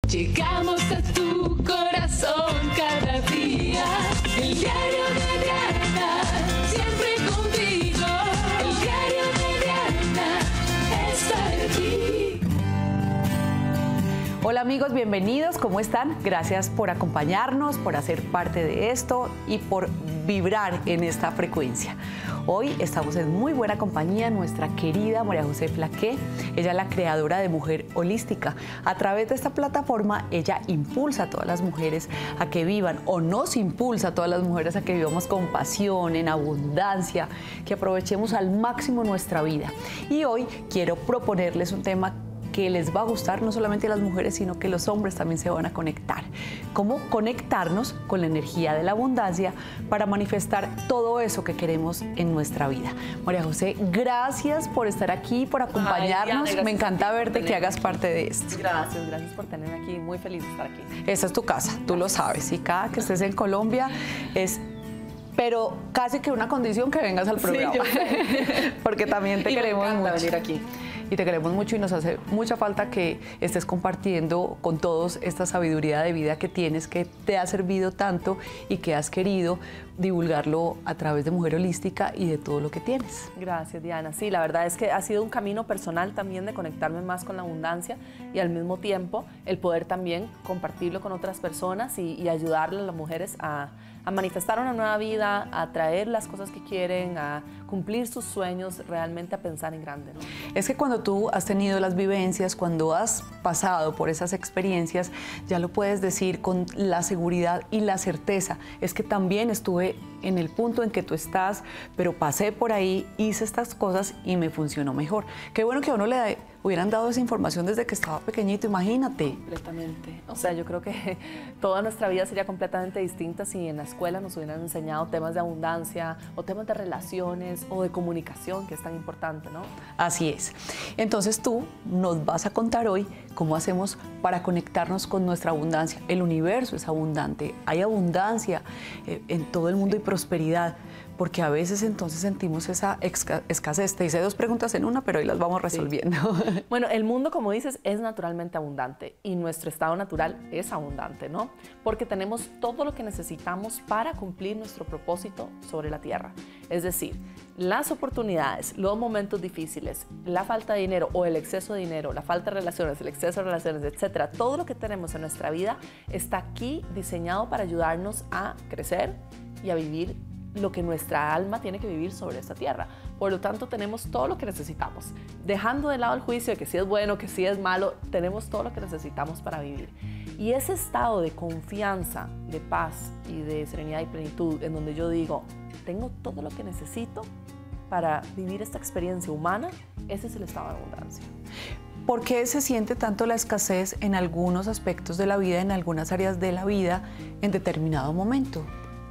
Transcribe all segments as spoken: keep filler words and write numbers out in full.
Llegamos a tu corazón cada día. El diario de Diana, siempre contigo. El diario de Diana está aquí. Hola amigos, bienvenidos, ¿cómo están? Gracias por acompañarnos, por hacer parte de esto y por vibrar en esta frecuencia. Hoy estamos en muy buena compañía, nuestra querida María José Flaqué. Ella es la creadora de Mujer Holística. A través de esta plataforma, ella impulsa a todas las mujeres a que vivan, o nos impulsa a todas las mujeres a que vivamos con pasión, en abundancia, que aprovechemos al máximo nuestra vida. Y hoy quiero proponerles un tema que les va a gustar no solamente a las mujeres, sino que los hombres también se van a conectar. Cómo conectarnos con la energía de la abundancia para manifestar todo eso que queremos en nuestra vida. María José, gracias por estar aquí, por acompañarnos. Ay, Diana, me encanta verte, que hagas parte de esto. Gracias, gracias por tenerme aquí. Muy feliz de estar aquí. Esta es tu casa, tú lo sabes. Y cada que estés en Colombia es... pero casi que una condición que vengas al programa. Sí, yo sé. Porque también te y queremos me encanta mucho. venir aquí. Y te queremos mucho y nos hace mucha falta que estés compartiendo con todos esta sabiduría de vida que tienes, que te ha servido tanto y que has querido divulgarlo a través de Mujer Holística y de todo lo que tienes. Gracias, Diana. Sí, la verdad es que ha sido un camino personal también de conectarme más con la abundancia y al mismo tiempo el poder también compartirlo con otras personas y, y ayudarle a las mujeres a, a manifestar una nueva vida, a traer las cosas que quieren, a cumplir sus sueños, realmente a pensar en grande, ¿no? Es que cuando tú has tenido las vivencias, cuando has pasado por esas experiencias, ya lo puedes decir con la seguridad y la certeza. Es que también estuve en el punto en que tú estás, pero pasé por ahí, hice estas cosas y me funcionó mejor. Qué bueno que a uno le hubieran dado esa información desde que estaba pequeñito, imagínate. Completamente. O sea, yo creo que toda nuestra vida sería completamente distinta si en la escuela nos hubieran enseñado temas de abundancia o temas de relaciones o de comunicación, que es tan importante, ¿no? Así es. Entonces tú nos vas a contar hoy cómo hacemos para conectarnos con nuestra abundancia. El universo es abundante, hay abundancia eh, en todo el mundo y prosperidad, porque a veces entonces sentimos esa escasez. Te hice dos preguntas en una, pero hoy las vamos resolviendo. Sí. Bueno, el mundo, como dices, es naturalmente abundante y nuestro estado natural es abundante, ¿no? Porque tenemos todo lo que necesitamos para cumplir nuestro propósito sobre la Tierra. Es decir, las oportunidades, los momentos difíciles, la falta de dinero o el exceso de dinero, la falta de relaciones, el exceso de relaciones, etcétera, todo lo que tenemos en nuestra vida está aquí diseñado para ayudarnos a crecer y a vivir lo que nuestra alma tiene que vivir sobre esta tierra. Por lo tanto, tenemos todo lo que necesitamos. Dejando de lado el juicio de que si es bueno, que si es malo, tenemos todo lo que necesitamos para vivir. Y ese estado de confianza, de paz y de serenidad y plenitud, en donde yo digo, tengo todo lo que necesito para vivir esta experiencia humana, ese es el estado de abundancia. ¿Por qué se siente tanto la escasez en algunos aspectos de la vida, en algunas áreas de la vida, en determinado momento?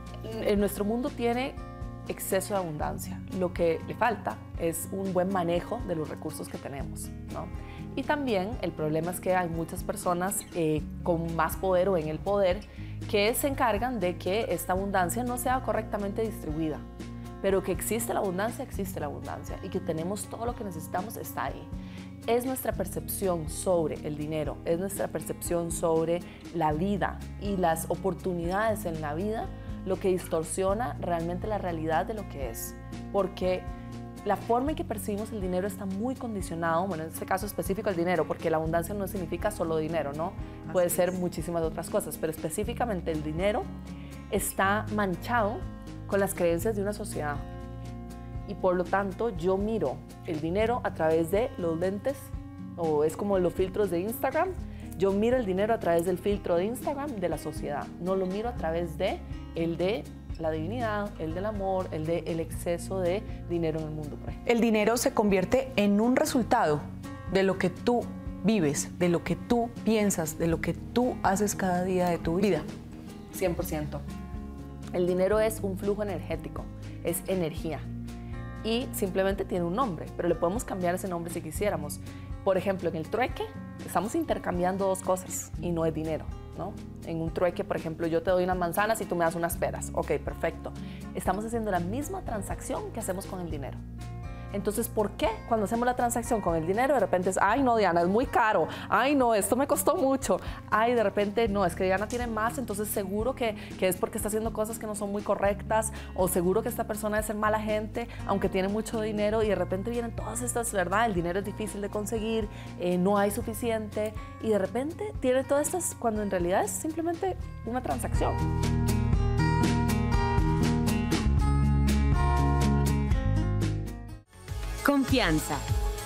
En nuestro mundo tiene exceso de abundancia. Lo que le falta es un buen manejo de los recursos que tenemos, ¿no? Y también el problema es que hay muchas personas eh, con más poder o en el poder que se encargan de que esta abundancia no sea correctamente distribuida. Pero que existe la abundancia, existe la abundancia. Y que tenemos todo lo que necesitamos, está ahí. Es nuestra percepción sobre el dinero, es nuestra percepción sobre la vida y las oportunidades en la vida lo que distorsiona realmente la realidad de lo que es. Porque la forma en que percibimos el dinero está muy condicionado, bueno, en este caso específico el dinero, porque la abundancia no significa solo dinero, ¿no? Así Puede ser es. muchísimas otras cosas, pero específicamente el dinero está manchado con las creencias de una sociedad. Y por lo tanto, yo miro el dinero a través de los lentes, o es como los filtros de Instagram. Yo miro el dinero a través del filtro de Instagram de la sociedad. No lo miro a través de el de la divinidad, el del amor, el del exceso de dinero en el mundo. Por ejemplo. El dinero se convierte en un resultado de lo que tú vives, de lo que tú piensas, de lo que tú haces cada día de tu vida. cien por ciento. El dinero es un flujo energético, es energía. Y simplemente tiene un nombre, pero le podemos cambiar ese nombre si quisiéramos. Por ejemplo, en el trueque estamos intercambiando dos cosas y no es dinero, ¿no? En un trueque, por ejemplo, yo te doy unas manzanas y tú me das unas peras. Ok, perfecto. Estamos haciendo la misma transacción que hacemos con el dinero. Entonces, ¿por qué cuando hacemos la transacción con el dinero de repente es, ay no, Diana, es muy caro, ay no, esto me costó mucho, ay de repente no, es que Diana tiene más, entonces seguro que, que es porque está haciendo cosas que no son muy correctas, o seguro que esta persona es ser mala gente, aunque tiene mucho dinero, y de repente vienen todas estas, ¿verdad? El dinero es difícil de conseguir, eh, no hay suficiente, y de repente tiene todas estas, cuando en realidad es simplemente una transacción. Confianza.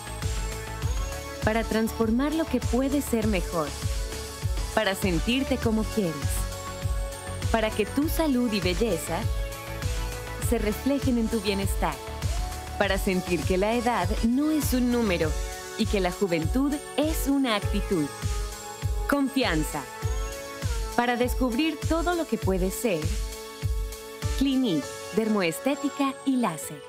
Para transformar lo que puede ser mejor. Para sentirte como quieres. Para que tu salud y belleza se reflejen en tu bienestar. Para sentir que la edad no es un número y que la juventud es una actitud. Confianza. Para descubrir todo lo que puede ser. Clinique, dermoestética y láser.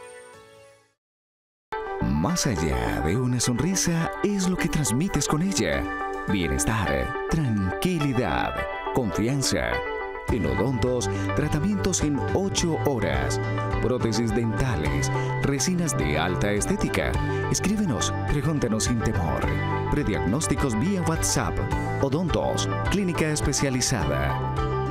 Más allá de una sonrisa es lo que transmites con ella. Bienestar, tranquilidad, confianza. En Odontos, tratamientos en ocho horas. Prótesis dentales, resinas de alta estética. Escríbenos, pregúntanos sin temor. Prediagnósticos vía WhatsApp. Odontos, clínica especializada.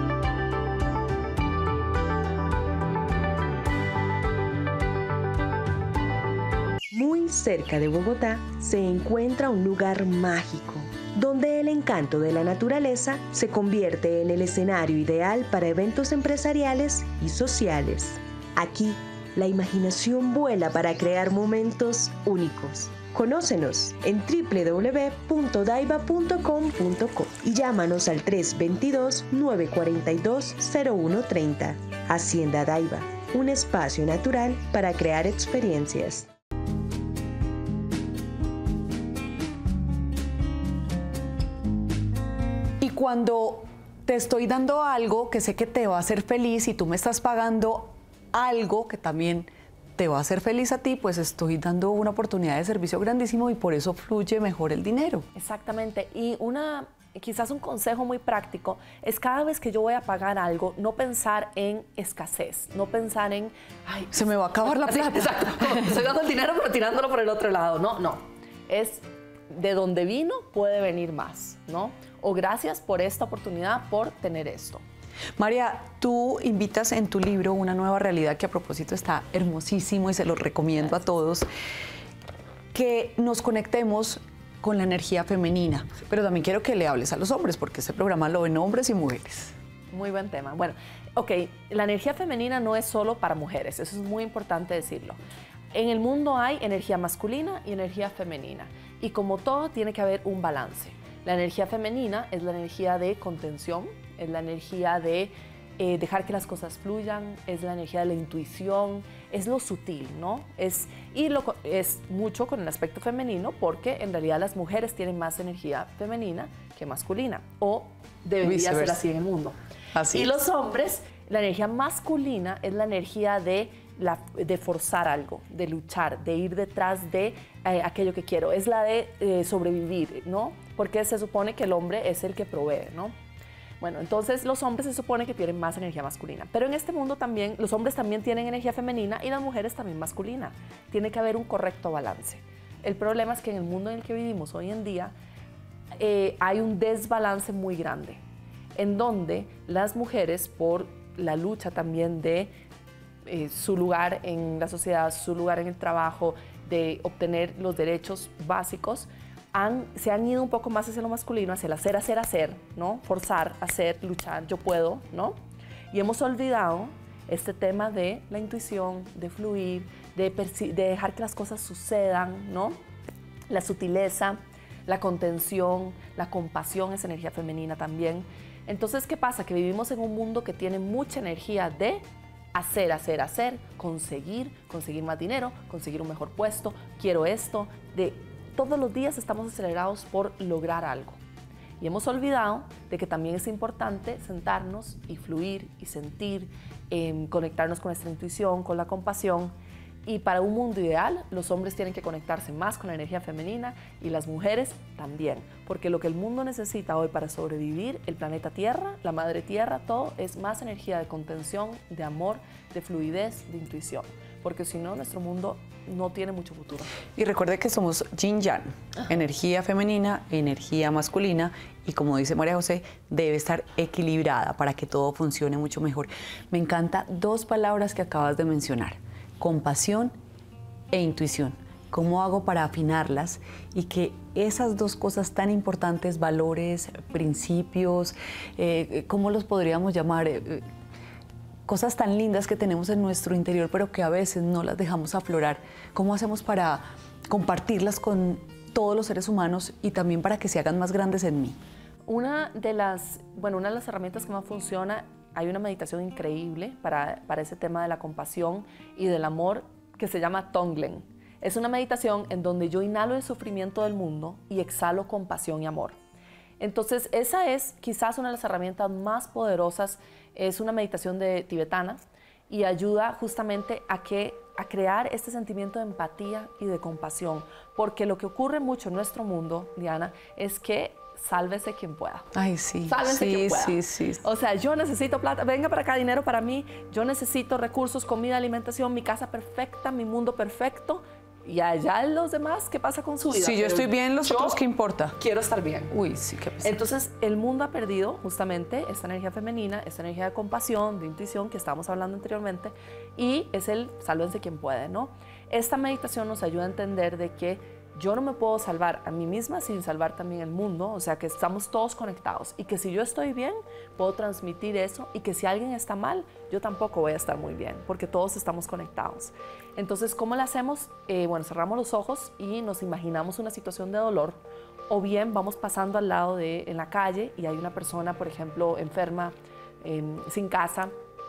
Muy cerca de Bogotá se encuentra un lugar mágico, donde el encanto de la naturaleza se convierte en el escenario ideal para eventos empresariales y sociales. Aquí, la imaginación vuela para crear momentos únicos. Conócenos en doble u doble u doble u punto daiva punto com punto co y llámanos al tres dos dos, nueve cuatro dos, cero uno tres cero. Hacienda Daiva, un espacio natural para crear experiencias. Cuando te estoy dando algo que sé que te va a hacer feliz y tú me estás pagando algo que también te va a hacer feliz a ti, pues estoy dando una oportunidad de servicio grandísimo y por eso fluye mejor el dinero. Exactamente. Y una, quizás un consejo muy práctico es cada vez que yo voy a pagar algo, no pensar en escasez, no pensar en, ay, se me va a acabar la plata. Exacto. Estoy dando el dinero pero tirándolo por el otro lado. No, no. Es de donde vino puede venir más, ¿no? O gracias por esta oportunidad, por tener esto. María, tú invitas en tu libro Una nueva realidad, que a propósito está hermosísimo y se lo recomiendo Gracias. a todos, que nos conectemos con la energía femenina. Pero también quiero que le hables a los hombres, porque este programa lo ven hombres y mujeres. Muy buen tema. Bueno, ok, la energía femenina no es solo para mujeres, eso es muy importante decirlo. En el mundo hay energía masculina y energía femenina, y como todo tiene que haber un balance. La energía femenina es la energía de contención, es la energía de eh, dejar que las cosas fluyan, es la energía de la intuición, es lo sutil, ¿no? Es, y lo, es mucho con el aspecto femenino porque en realidad las mujeres tienen más energía femenina que masculina, o debería ser así en el mundo. Así y es. Los hombres, la energía masculina es la energía de, la, de forzar algo, de luchar, de ir detrás de eh, aquello que quiero, es la de eh, sobrevivir, ¿no? Porque se supone que el hombre es el que provee, ¿no? Bueno, entonces los hombres se supone que tienen más energía masculina, pero en este mundo también, los hombres también tienen energía femenina y las mujeres también masculina. Tiene que haber un correcto balance. El problema es que en el mundo en el que vivimos hoy en día eh, hay un desbalance muy grande, en donde las mujeres, por la lucha también de eh, su lugar en la sociedad, su lugar en el trabajo, de obtener los derechos básicos, Han, se han ido un poco más hacia lo masculino, hacia el hacer, hacer, hacer, ¿no? Forzar, hacer, luchar, yo puedo, ¿no? Y hemos olvidado este tema de la intuición, de fluir, de, de dejar que las cosas sucedan, ¿no? La sutileza, la contención, la compasión es energía femenina también. Entonces, ¿qué pasa? Que vivimos en un mundo que tiene mucha energía de hacer, hacer, hacer, conseguir, conseguir más dinero, conseguir un mejor puesto, quiero esto, de... Todos los días estamos acelerados por lograr algo y hemos olvidado de que también es importante sentarnos y fluir y sentir, eh, conectarnos con nuestra intuición, con la compasión. Y para un mundo ideal, los hombres tienen que conectarse más con la energía femenina y las mujeres también, porque lo que el mundo necesita hoy para sobrevivir, el planeta Tierra, la madre Tierra, todo es más energía de contención, de amor, de fluidez, de intuición. porque si no, nuestro mundo no tiene mucho futuro. Y recuerde que somos yin yang, energía femenina, energía masculina, y como dice María José, debe estar equilibrada para que todo funcione mucho mejor. Me encanta dos palabras que acabas de mencionar, compasión e intuición. ¿Cómo hago para afinarlas y que esas dos cosas tan importantes, valores, principios, eh, ¿cómo los podríamos llamar? Eh, cosas tan lindas que tenemos en nuestro interior, pero que a veces no las dejamos aflorar. ¿Cómo hacemos para compartirlas con todos los seres humanos y también para que se hagan más grandes en mí? Una de las, bueno, una de las herramientas que más funciona, hay una meditación increíble para, para ese tema de la compasión y del amor que se llama Tonglen. Es una meditación en donde yo inhalo el sufrimiento del mundo y exhalo compasión y amor. Entonces, esa es quizás una de las herramientas más poderosas. Es una meditación de tibetana y ayuda justamente a, que, a crear este sentimiento de empatía y de compasión. Porque lo que ocurre mucho en nuestro mundo, Diana, es que sálvese quien pueda. Ay, sí. Sálvese sí, quien pueda. sí, sí. O sea, yo necesito plata, venga para acá, dinero para mí, yo necesito recursos, comida, alimentación, mi casa perfecta, mi mundo perfecto. Y allá los demás, ¿qué pasa con su vida? Si yo estoy bien, los otros, ¿qué importa? Quiero estar bien. Uy, sí, qué pesado. Entonces, el mundo ha perdido justamente esta energía femenina, esta energía de compasión, de intuición que estábamos hablando anteriormente, y es el sálvense quien puede, ¿no? Esta meditación nos ayuda a entender de que yo no me puedo salvar a mí misma sin salvar también el mundo, o sea que estamos todos conectados y que si yo estoy bien, puedo transmitir eso, y que si alguien está mal, yo tampoco voy a estar muy bien, porque todos estamos conectados. Entonces, ¿cómo lo hacemos? Eh, bueno, cerramos los ojos y nos imaginamos una situación de dolor, o bien vamos pasando al lado de, en la calle, y hay una persona, por ejemplo, enferma, eh, sin casa,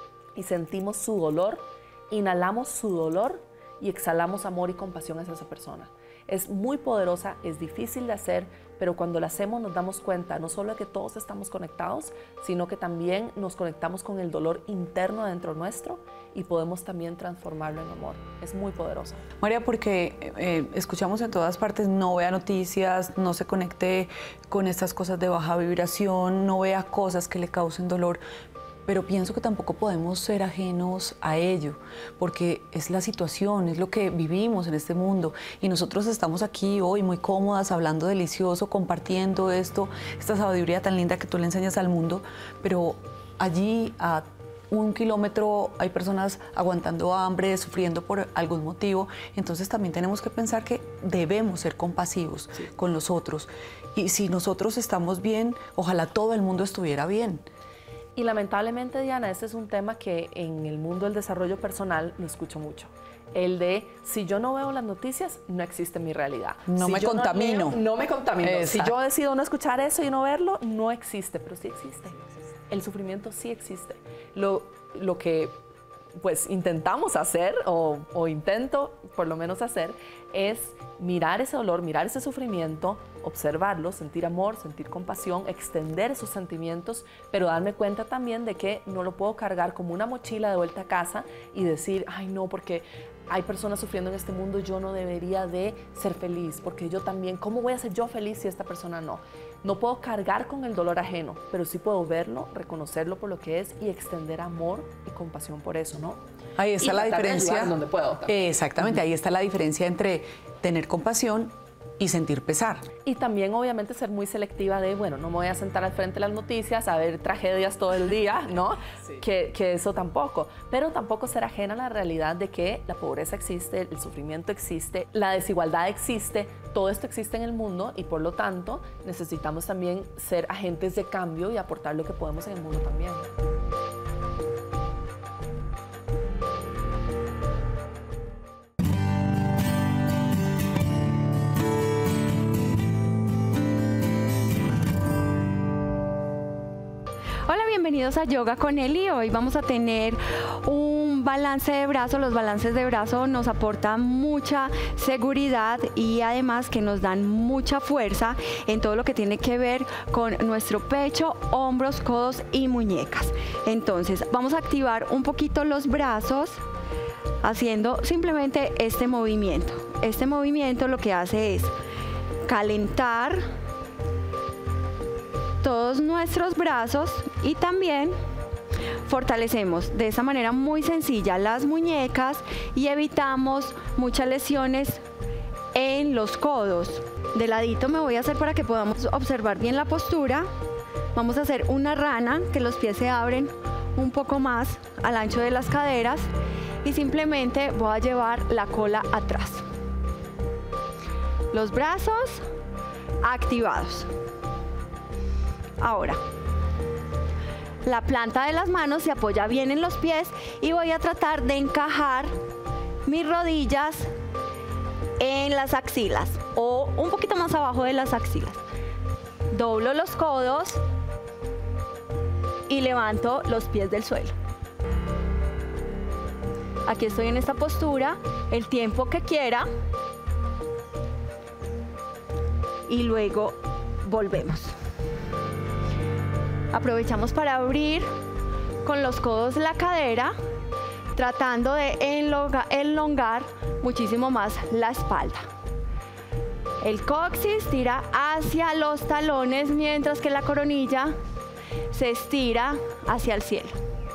y sentimos su dolor, inhalamos su dolor y exhalamos amor y compasión hacia esa persona. Es muy poderosa, es difícil de hacer, pero cuando la hacemos nos damos cuenta no solo de que todos estamos conectados, sino que también nos conectamos con el dolor interno dentro nuestro y podemos también transformarlo en amor. Es muy poderosa. María, porque eh, escuchamos en todas partes, no vea noticias, no se conecte con estas cosas de baja vibración, no vea cosas que le causen dolor. Pero pienso que tampoco podemos ser ajenos a ello, porque es la situación, es lo que vivimos en este mundo. Y nosotros estamos aquí hoy muy cómodas, hablando delicioso, compartiendo esto, esta sabiduría tan linda que tú le enseñas al mundo, pero allí a un kilómetro hay personas aguantando hambre, sufriendo por algún motivo. Entonces también tenemos que pensar que debemos ser compasivos sí. con los otros. Y si nosotros estamos bien, ojalá todo el mundo estuviera bien. Y lamentablemente, Diana, este es un tema que en el mundo del desarrollo personal lo escucho mucho. El de, si yo no veo las noticias, no existe mi realidad. No si me yo contamino. No, leo, no me contamino. Exacto. Si yo decido no escuchar eso y no verlo, no existe, pero sí existe. El sufrimiento sí existe. Lo, lo que pues intentamos hacer, o, o intento por lo menos hacer, es mirar ese dolor, mirar ese sufrimiento, observarlo, sentir amor, sentir compasión, extender esos sentimientos, pero darme cuenta también de que no lo puedo cargar como una mochila de vuelta a casa y decir, ay no, porque hay personas sufriendo en este mundo, yo no debería de ser feliz, porque yo también, ¿cómo voy a ser yo feliz si esta persona no? No puedo cargar con el dolor ajeno, pero sí puedo verlo, reconocerlo por lo que es y extender amor y compasión por eso, ¿no? Ahí está y la diferencia. Donde puedo, exactamente, ahí está la diferencia entre tener compasión y sentir pesar. Y también obviamente ser muy selectiva de, bueno, no me voy a sentar al frente de las noticias a ver tragedias todo el día, ¿no? Sí. Que, que eso tampoco. Pero tampoco ser ajena a la realidad de que la pobreza existe, el sufrimiento existe, la desigualdad existe, todo esto existe en el mundo y por lo tanto necesitamos también ser agentes de cambio y aportar lo que podemos en el mundo también. Hola, bienvenidos a Yoga con Eli. Hoy vamos a tener un balance de brazo. Los balances de brazo nos aportan mucha seguridad y además que nos dan mucha fuerza en todo lo que tiene que ver con nuestro pecho, hombros, codos y muñecas. Entonces vamos a activar un poquito los brazos haciendo simplemente este movimiento. Este movimiento lo que hace es calentar todos nuestros brazos y también fortalecemos de esa manera muy sencilla las muñecas y evitamos muchas lesiones en los codos. De ladito me voy a hacer para que podamos observar bien la postura. Vamos a hacer una rana, que los pies se abren un poco más al ancho de las caderas y simplemente voy a llevar la cola atrás. Los brazos activados. Ahora, la planta de las manos se apoya bien en los pies y voy a tratar de encajar mis rodillas en las axilas o un poquito más abajo de las axilas. Doblo los codos y levanto los pies del suelo. Aquí estoy en esta postura, el tiempo que quiera. Y luego volvemos. Aprovechamos para abrir con los codos la cadera, tratando de elongar, elongar muchísimo más la espalda. El coxis tira hacia los talones, mientras que la coronilla se estira hacia el cielo.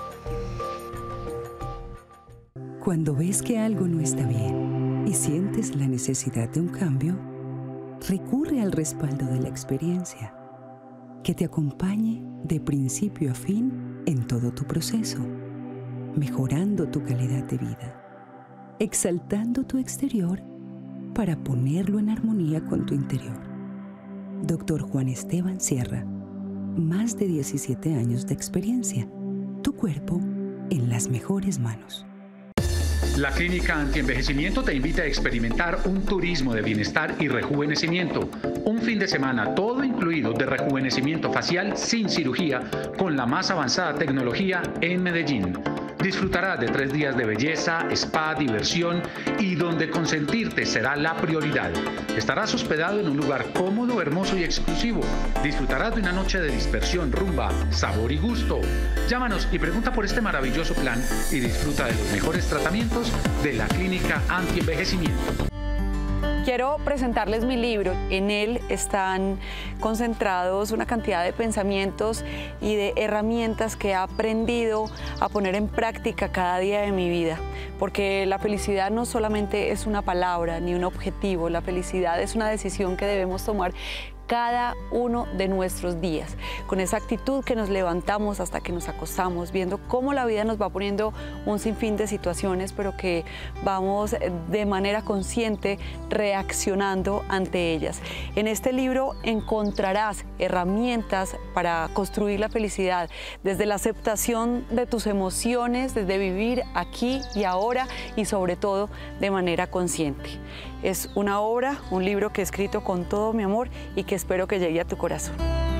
Cuando ves que algo no está bien y sientes la necesidad de un cambio, recurre al respaldo de la experiencia, que te acompañe de principio a fin en todo tu proceso, mejorando tu calidad de vida, exaltando tu exterior para ponerlo en armonía con tu interior. Doctor Juan Esteban Sierra, más de diecisiete años de experiencia, tu cuerpo en las mejores manos. La Clínica Antienvejecimiento te invita a experimentar un turismo de bienestar y rejuvenecimiento. Un fin de semana todo incluido de rejuvenecimiento facial sin cirugía con la más avanzada tecnología en Medellín. Disfrutarás de tres días de belleza, spa, diversión y donde consentirte será la prioridad. Estarás hospedado en un lugar cómodo, hermoso y exclusivo. Disfrutarás de una noche de dispersión, rumba, sabor y gusto. Llámanos y pregunta por este maravilloso plan y disfruta de los mejores tratamientos de la Clínica Antienvejecimiento. Quiero presentarles mi libro. En él están concentrados una cantidad de pensamientos y de herramientas que he aprendido a poner en práctica cada día de mi vida. Porque la felicidad no solamente es una palabra ni un objetivo, la felicidad es una decisión que debemos tomar cada uno de nuestros días, con esa actitud que nos levantamos hasta que nos acostamos, viendo cómo la vida nos va poniendo un sinfín de situaciones, pero que vamos de manera consciente reaccionando ante ellas. En este libro encontrarás herramientas para construir la felicidad, desde la aceptación de tus emociones, desde vivir aquí y ahora y sobre todo de manera consciente. Es una obra, un libro que he escrito con todo mi amor y que espero que llegue a tu corazón.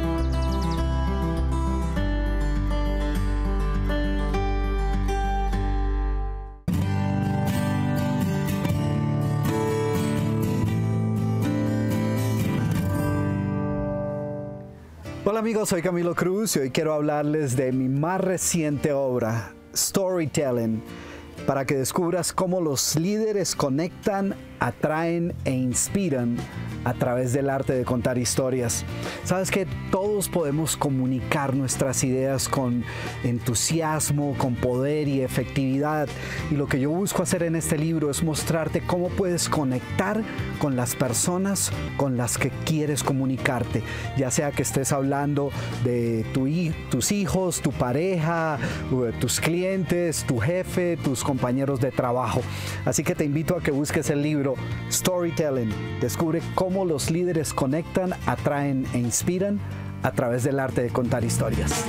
Hola amigos, soy Camilo Cruz y hoy quiero hablarles de mi más reciente obra, Storytelling, para que descubras cómo los líderes conectan, atraen e inspiran a través del arte de contar historias. Sabes que todos podemos comunicar nuestras ideas con entusiasmo, con poder y efectividad, y lo que yo busco hacer en este libro es mostrarte cómo puedes conectar con las personas con las que quieres comunicarte, ya sea que estés hablando de tu, tus hijos, tu pareja, tus clientes, tu jefe, tus compañeros de trabajo. Así que te invito a que busques el libro Storytelling. Descubre cómo los líderes conectan, atraen e inspiran a través del arte de contar historias.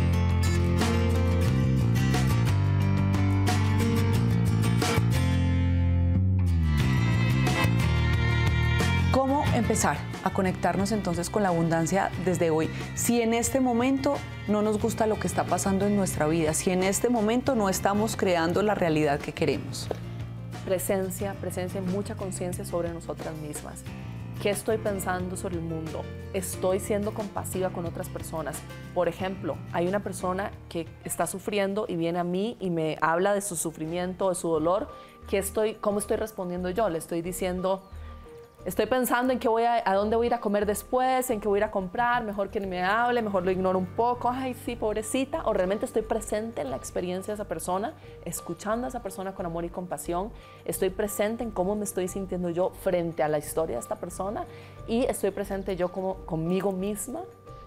¿Cómo empezar a conectarnos entonces con la abundancia desde hoy? Si en este momento no nos gusta lo que está pasando en nuestra vida, si en este momento no estamos creando la realidad que queremos. Presencia, presencia y mucha conciencia sobre nosotras mismas. ¿Qué estoy pensando sobre el mundo? ¿Estoy siendo compasiva con otras personas? Por ejemplo, hay una persona que está sufriendo y viene a mí y me habla de su sufrimiento, de su dolor. ¿Qué estoy, ¿Cómo estoy respondiendo yo? Le estoy diciendo, Estoy pensando en qué voy a, a dónde voy a ir a comer después, en qué voy a ir a comprar, mejor que ni me hable, mejor lo ignoro un poco, ay sí, pobrecita, o realmente estoy presente en la experiencia de esa persona, escuchando a esa persona con amor y compasión, estoy presente en cómo me estoy sintiendo yo frente a la historia de esta persona y estoy presente yo como conmigo misma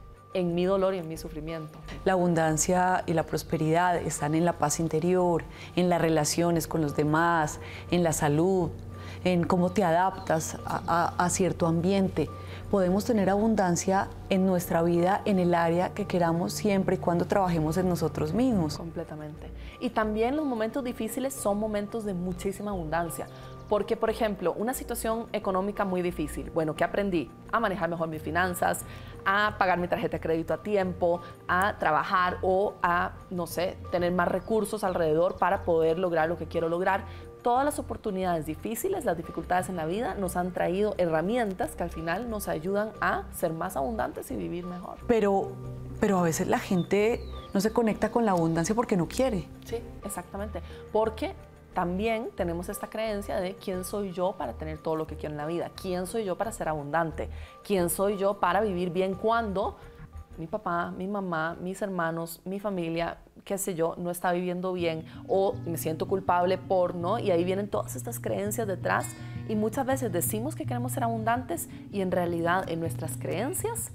en mi dolor y en mi sufrimiento. La abundancia y la prosperidad están en la paz interior, en las relaciones con los demás, en la salud, en cómo te adaptas a, a, a cierto ambiente. Podemos tener abundancia en nuestra vida en el área que queramos siempre y cuando trabajemos en nosotros mismos. Completamente. Y también los momentos difíciles son momentos de muchísima abundancia. Porque, por ejemplo, una situación económica muy difícil. Bueno, ¿qué aprendí? A manejar mejor mis finanzas, a pagar mi tarjeta de crédito a tiempo, a trabajar o a, no sé, tener más recursos alrededor para poder lograr lo que quiero lograr. Todas las oportunidades difíciles, las dificultades en la vida nos han traído herramientas que al final nos ayudan a ser más abundantes y vivir mejor. Pero, pero a veces la gente no se conecta con la abundancia porque no quiere. Sí, exactamente. Porque también tenemos esta creencia de quién soy yo para tener todo lo que quiero en la vida, quién soy yo para ser abundante, quién soy yo para vivir bien cuando mi papá, mi mamá, mis hermanos, mi familia, qué sé yo, no está viviendo bien o me siento culpable por, ¿no? Y ahí vienen todas estas creencias detrás y muchas veces decimos que queremos ser abundantes y en realidad en nuestras creencias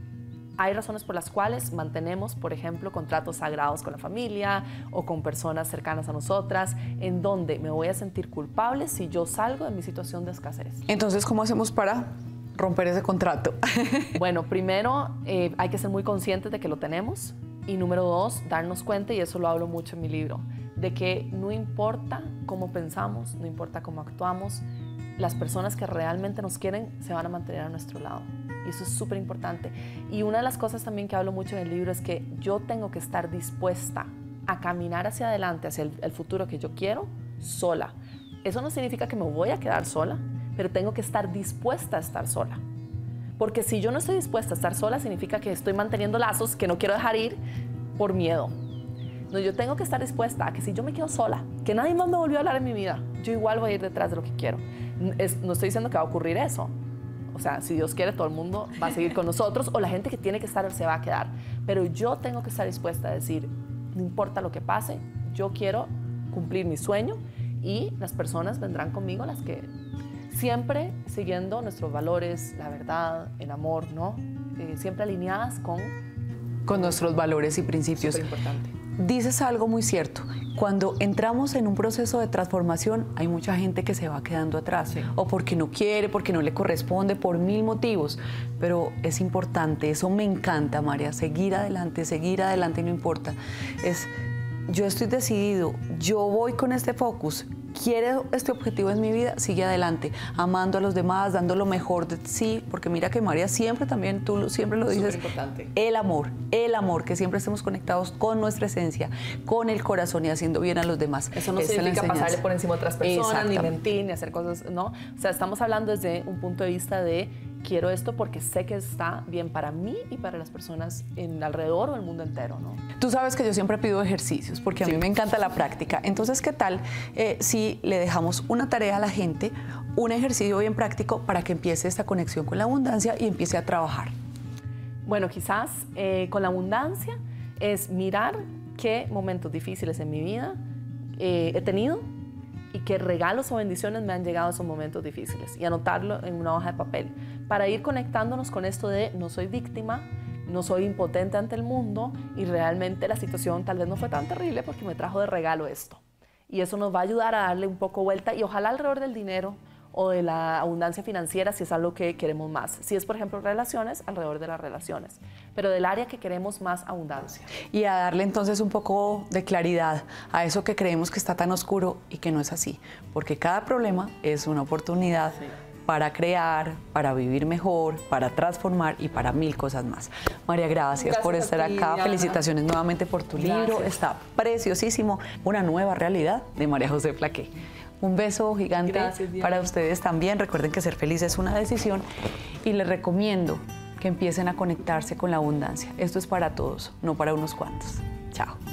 hay razones por las cuales mantenemos, por ejemplo, contratos sagrados con la familia o con personas cercanas a nosotras, en donde me voy a sentir culpable si yo salgo de mi situación de escasez. Entonces, ¿cómo hacemos para romper ese contrato? Bueno, primero eh, hay que ser muy conscientes de que lo tenemos y número dos, darnos cuenta, y eso lo hablo mucho en mi libro, de que no importa cómo pensamos, no importa cómo actuamos, las personas que realmente nos quieren se van a mantener a nuestro lado. Y eso es súper importante. Y una de las cosas también que hablo mucho en el libro es que yo tengo que estar dispuesta a caminar hacia adelante, hacia el, el futuro que yo quiero, sola. Eso no significa que me voy a quedar sola, pero tengo que estar dispuesta a estar sola. Porque si yo no estoy dispuesta a estar sola, significa que estoy manteniendo lazos que no quiero dejar ir por miedo. No, yo tengo que estar dispuesta a que si yo me quedo sola, que nadie más me volvió a hablar en mi vida, yo igual voy a ir detrás de lo que quiero. Es, no estoy diciendo que va a ocurrir eso. O sea, si Dios quiere, todo el mundo va a seguir con nosotros o la gente que tiene que estar se va a quedar. Pero yo tengo que estar dispuesta a decir, no importa lo que pase, yo quiero cumplir mi sueño y las personas vendrán conmigo, las que siempre siguiendo nuestros valores, la verdad, el amor, ¿no? Eh, siempre alineadas con... Con nuestros valores y principios. Súper importante. Dices algo muy cierto. Cuando entramos en un proceso de transformación, hay mucha gente que se va quedando atrás, sí. O porque no quiere, porque no le corresponde, por mil motivos. Pero es importante, eso me encanta, María, seguir adelante, seguir adelante, no importa. Es, yo estoy decidido, yo voy con este focus, quiero este objetivo en mi vida, sigue adelante, amando a los demás, dando lo mejor de sí, porque mira que María siempre también, tú siempre lo dices, el amor, el amor, que siempre estemos conectados con nuestra esencia, con el corazón y haciendo bien a los demás. Eso no Esa significa pasarle por encima a otras personas, ni mentir, ni hacer cosas, ¿no? O sea, estamos hablando desde un punto de vista de quiero esto porque sé que está bien para mí y para las personas en alrededor o el mundo entero, ¿no? Tú sabes que yo siempre pido ejercicios porque a sí. mí me encanta la práctica. Entonces, ¿qué tal eh, si le dejamos una tarea a la gente, un ejercicio bien práctico para que empiece esta conexión con la abundancia y empiece a trabajar? Bueno, quizás eh, con la abundancia es mirar qué momentos difíciles en mi vida eh, he tenido y qué regalos o bendiciones me han llegado a esos momentos difíciles y anotarlo en una hoja de papel para ir conectándonos con esto de no soy víctima, no soy impotente ante el mundo y realmente la situación tal vez no fue tan terrible porque me trajo de regalo esto. Y eso nos va a ayudar a darle un poco vuelta y ojalá alrededor del dinero o de la abundancia financiera si es algo que queremos más. Si es, por ejemplo, relaciones, alrededor de las relaciones, pero del área que queremos más abundancia. Y a darle entonces un poco de claridad a eso que creemos que está tan oscuro y que no es así, porque cada problema es una oportunidad sí. para crear, para vivir mejor, para transformar y para mil cosas más. María, gracias, gracias por estar ti, acá. Diana. Felicitaciones nuevamente por tu gracias. libro. Está preciosísimo. Una nueva realidad de María José Flaqué. Un beso gigante Gracias, para ustedes también. Recuerden que ser feliz es una decisión y les recomiendo que empiecen a conectarse con la abundancia. Esto es para todos, no para unos cuantos. Chao.